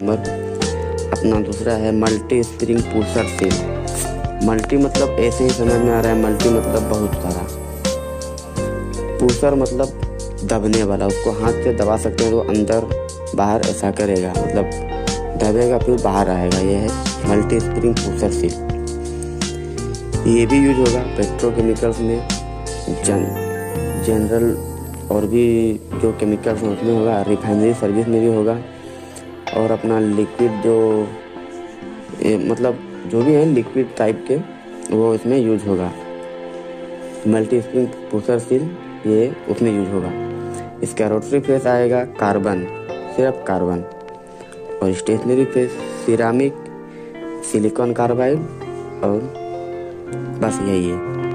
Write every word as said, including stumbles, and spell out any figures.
Number. अपना दूसरा है multi spring pusher seal. Multi मतलब ऐसे ही समझ में आ रहा है, मल्टी मतलब बहुत सारा, पुशर मतलब दबने वाला, उसको हाथ से दबा सकते हैं तो अंदर बाहर ऐसा करेगा, मतलब दबेगा फिर बाहर आएगा। ये है मल्टी स्प्रिंग पुशर सील। ये भी यूज होगा पेट्रोकेमिकल्स में, जन जनरल और भी जो केमिकल्स हैं उसमें होगा, रिफाइनरी सर्विस में भी होगा, और अपना लिक्विड जो ए, मतलब जो भी है लिक्विड टाइप के वो इसमें यूज होगा। मल्टी स्प्रिंग पुशर सील ये उसमें यूज होगा। इसका रोटरी फेस आएगा कार्बन, सिर्फ कार्बन, और stationary face ceramic, silicon carbide, और बस यही है।